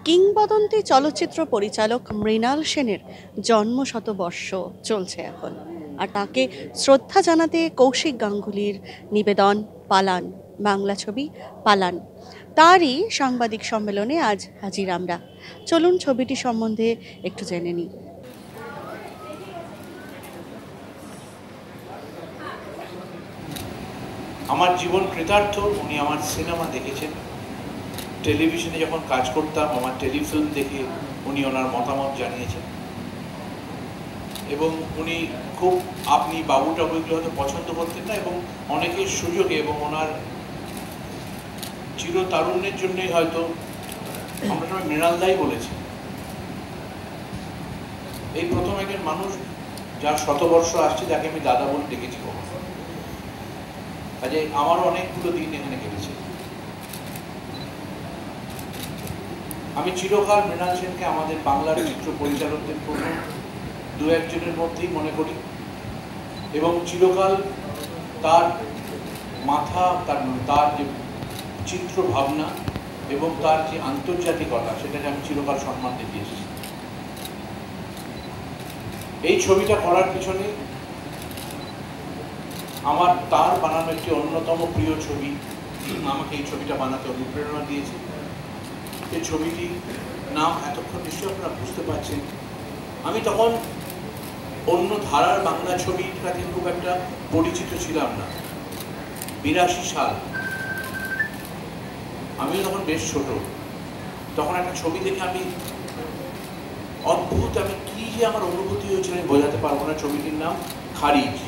কিংবদন্তি চলচ্চিত্র পরিচালক মৃণাল সেনের জন্মশতবর্ষ চলছে এখন, আর তাকে শ্রদ্ধা জানাতে কৌশিক গাঙ্গুলির নিবেদন পালান, বাংলা ছবি পালান। তারই সাংবাদিক সম্মেলনে আজ হাজির আমরা। চলুন ছবিটি সম্বন্ধে একটু জেনে নিই। আমার জীবন কৃতার্থ। উনি আমার সিনেমা দেখেছেন, টেলিভিশনে যখন কাজ করতাম আমার টেলিফিল্ম দেখে উনি ওনার মতামত জানিয়েছেন, এবং উনি খুব আপনি বাবু টাবু এগুলো হয়তো পছন্দ করতেন না, এবং অনেকের সুযোগে এবং ওনার চিরতারুণ্যের জন্যই হয়তো আমরা সবাই মৃণালদাই বলেছি। এই প্রথম একজন মানুষ যার শতবর্ষ আসছে যাকে আমি দাদা বলে ডেকেছি। কাজে আমারও অনেকগুলো দিন এখানে কেটেছে। আমি চিরকাল মৃণাল সেনকে আমাদের বাংলার চিত্র পরিচালকদের প্রথম দু একজনের মধ্যেই মনে করি, এবং চিরকাল তার মাথা, তার যে চিত্র ভাবনা এবং তার যে আন্তর্জাতিকতা, সেটাকে আমি চিরকাল সম্মান দিয়ে এসেছি। এই ছবিটা করার পিছনে আমার তার বানানো একটি অন্যতম প্রিয় ছবি আমাকে এই ছবিটা বানাতে অনুপ্রেরণা দিয়েছে। এই ছবিটির নাম এতক্ষণ নিশ্চয়ই আপনারা বুঝতে পারছেন। আমি তখন অন্য ধারার বাংলা ছবির কাছে খুব একটা পরিচিত ছিলাম না। 82 সাল, আমিও তখন বেশ ছোট। তখন একটা ছবি দেখে আমি অদ্ভুত, আমি কি যে আমার অনুভূতি হয়েছিল আমি বোঝাতে পারবো না। ছবিটির নাম খারিজ।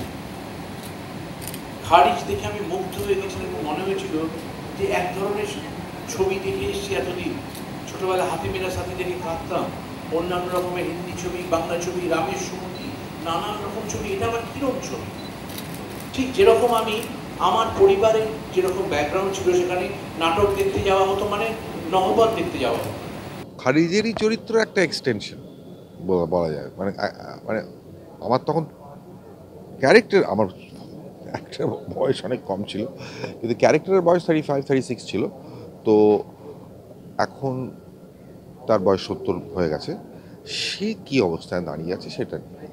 খারিজ দেখে আমি মুগ্ধ হয়ে গেছিলাম এবং মনে হয়েছিল যে এক ধরনের ছবি দেখে এসেছি এতদিন। ছোটবেলা হাতি মেরা সাথী দেখে কাঁদতাম, অন্যান্য রকমের হিন্দি ছবি, বাংলা ছবি, রামের সুমতি, নানান রকম ছবি। এটা আবার কিরকম ছবি? ঠিক যেরকম আমি আমার পরিবারে যেরকম ব্যাকগ্রাউন্ড ছিল, সেখানে নাটক দেখতে যাওয়া হতো, মানে নহবত দেখতে যাওয়া হতো। খারিজেরই চরিত্র একটা এক্সটেনশন বলা যায়। মানে মানে আমার তখন ক্যারেক্টার, আমার একটা বয়স অনেক কম ছিল, কিন্তু ক্যারেক্টারের বয়স 35-36 ছিল। তো এখন তার বয়স 70 হয়ে গেছে। সে কি অবস্থায় দাঁড়িয়ে আছে সেটা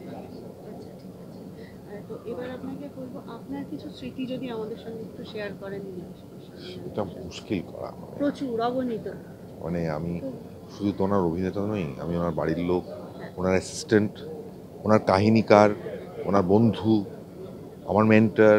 এটা মুশকিল করা। প্রচুর অগণিত। মানে আমি শুধু তো ওনার অভিনেতা নই, আমি ওনার বাড়ির লোক, ওনার অ্যাসিস্ট্যান্ট, ওনার কাহিনীকার, ওনার বন্ধু, আমার মেন্টর,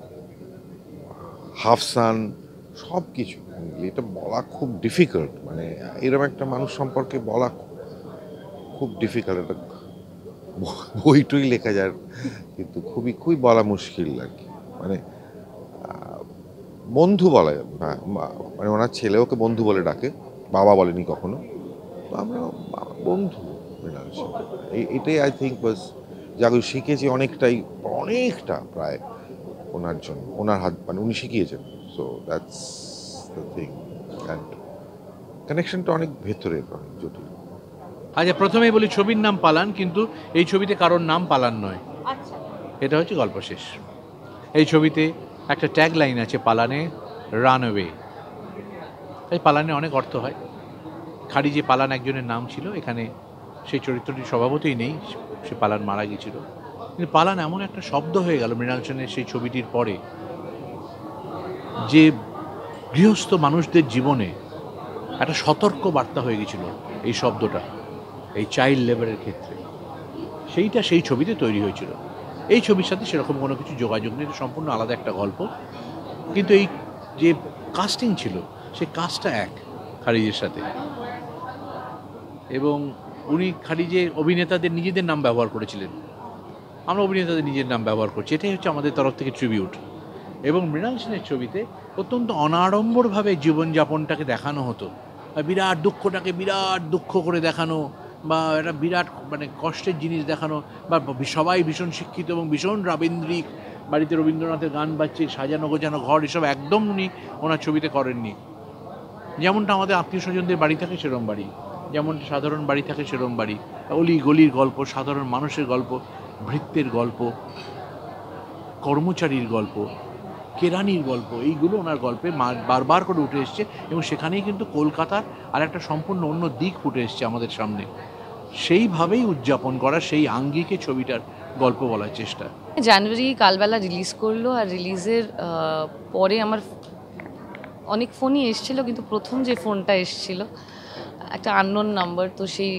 হাফসান, সব কিছু। এটা বলা খুব ডিফিকাল্ট। মানে এরকম একটা মানুষ সম্পর্কে বলা খুব ডিফিকাল্ট। এটা বইটই লেখা যায়, কিন্তু খুবই বলা মুশকিল আর কি। মানে বন্ধু বলা যায়, মানে ওনার ছেলে ওকে বন্ধু বলে ডাকে, বাবা বলেনি কখনো। তো আমরা বন্ধু। এটাই আই থিঙ্ক বাস যা শিখেছি অনেকটা প্রায় ওনার জন্য, ওনার হাত, মানে উনি শিখিয়েছেন। So that's the thing. And কানেকশনটা অনেক ভেতরের, অনেক জটিল। আচ্ছা, প্রথমেই বলি ছবির নাম পালান, কিন্তু এই ছবিতে কারোর নাম পালান নয়। আচ্ছা, এটা হচ্ছে গল্প শেষ। এই ছবিতে একটা ট্যাগ লাইন আছে, পালানে রানওয়ে। এই পালানে অনেক অর্থ হয়। খারিজে পালান একজনের নাম ছিল, এখানে সেই চরিত্রটি স্বভাবতই নেই, সে পালান মারা গিয়েছিল। কিন্তু পালান এমন একটা শব্দ হয়ে গেল মৃণাল সেনের সেই ছবিটির পরে, যে গৃহস্থ মানুষদের জীবনে একটা সতর্ক বার্তা হয়ে গেছিল এই শব্দটা, এই চাইল্ড লেবারের ক্ষেত্রে। সেইটা সেই ছবিতে তৈরি হয়েছিল। এই ছবির সাথে সেরকম কোনো কিছু যোগাযোগ নেই, সম্পূর্ণ আলাদা একটা গল্প। কিন্তু এই যে কাস্টিং ছিল, সেই কাজটা এক খারিজের সাথে। এবং উনি খারিজে অভিনেতাদের নিজেদের নাম ব্যবহার করেছিলেন, আমরা অভিনেতাদের নিজের নাম ব্যবহার করছি। এটাই হচ্ছে আমাদের তরফ থেকে ট্রিবিউট। এবং মৃণাল সেনের ছবিতে অত্যন্ত অনাড়ম্বরভাবে জীবনযাপনটাকে দেখানো হতো। বিরাট দুঃখটাকে বিরাট দুঃখ করে দেখানো, বা একটা বিরাট মানে কষ্টের জিনিস দেখানো, বা সবাই ভীষণ শিক্ষিত এবং ভীষণ রবীন্দ্রিক, বাড়িতে রবীন্দ্রনাথের গান বাজছে, সাজানো গোছানো ঘর, এসব একদম উনি ওনার ছবিতে করেননি। যেমনটা আমাদের আত্মীয় স্বজনদের বাড়ি থাকে সেরম বাড়ি, যেমনটা সাধারণ বাড়ি থাকে সেরম বাড়ি, অলি গলির গল্প, সাধারণ মানুষের গল্প, ভৃত্যের গল্প, কর্মচারীর গল্প, কেরানির গল্প, এইগুলো ওনার গল্পে বারবার করে উঠে এসছে এবং সেখানেই কিন্তু কলকাতার আর একটা সম্পূর্ণ অন্য দিক ফুটে এসছে আমাদের সামনে। সেইভাবেই উদযাপন করা, সেই আঙ্গিকে ছবিটার গল্প বলার চেষ্টা। জানুয়ারি কালবেলা রিলিজ করলো, আর রিলিজের পরে আমার অনেক ফোনই এসেছিলো, কিন্তু প্রথম যে ফোনটা এসেছিলো একটা আননোন নাম্বার, তো সেই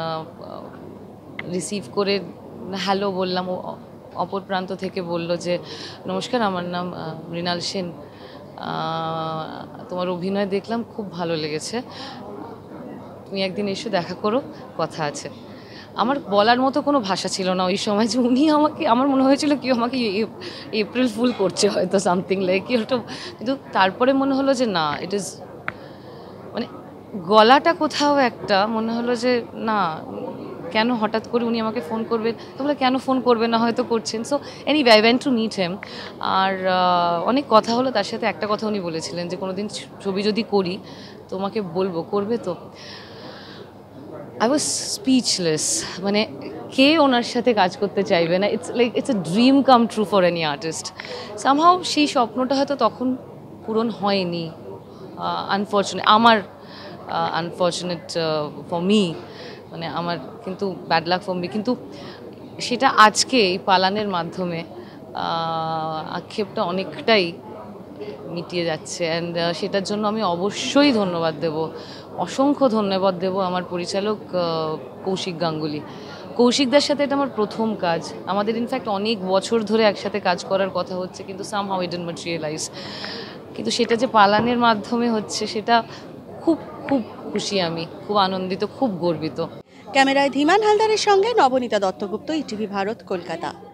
রিসিভ করে হ্যালো বললাম, ও অপর প্রান্ত থেকে বলল যে নমস্কার, আমার নাম মৃণাল সেন, তোমার অভিনয় দেখলাম, খুব ভালো লেগেছে, তুমি একদিন এসে দেখা করো, কথা আছে। আমার বলার মতো কোনো ভাষা ছিল না ওই সময়, যে উনি আমাকে, আমার মনে হয়েছিল কি আমাকে এপ্রিল ফুল করছে হয়তো, সামথিং লাইক কি হয়তো, কিন্তু তারপরে মনে হলো যে না, ইট ইজ মানে গলাটা কোথাও একটা মনে হলো যে না, কেন হঠাৎ করে উনি আমাকে ফোন করবেন, তাহলে কেন ফোন করবেন না, হয়তো করছেন। So anyway I went to meet him, আর অনেক কথা হলো তার সাথে। একটা কথা উনি বলেছিলেন যে কোনোদিন ছবি যদি করি তোমাকে বলবো, করবে তো? আই ওয়াজ স্পিচলেস, মানে কে ওনার সাথে কাজ করতে চাইবে না? It's a dream come true for any artist. Somehow সেই স্বপ্নটা হয়তো তখন পূরণ হয়নি, আমার আনফর্চুনেট ফর মি, মানে আমার কিন্তু ব্যাড লাক ফর মি। কিন্তু সেটা আজকে এই পালানের মাধ্যমে আক্ষেপটা অনেকটাই মিটিয়ে যাচ্ছে, অ্যান্ড সেটার জন্য আমি অবশ্যই ধন্যবাদ দেব, অসংখ্য ধন্যবাদ দেব আমার পরিচালক কৌশিক গাঙ্গুলি। কৌশিকদার সাথে এটা আমার প্রথম কাজ, আমাদের ইনফ্যাক্ট অনেক বছর ধরে একসাথে কাজ করার কথা হচ্ছে, কিন্তু সামহাউ ইট ডিডন্ট ম্যাটেরিয়ালাইজ। কিন্তু সেটা যে পালানের মাধ্যমে হচ্ছে, সেটা খুব খুব খুশি, আমি খুব আনন্দিত, খুব গর্বিত। ক্যামেরায় ধীমান হালদারের সঙ্গে নবনীতা দত্তগুপ্ত, ইটিভি ভারত, কলকাতা।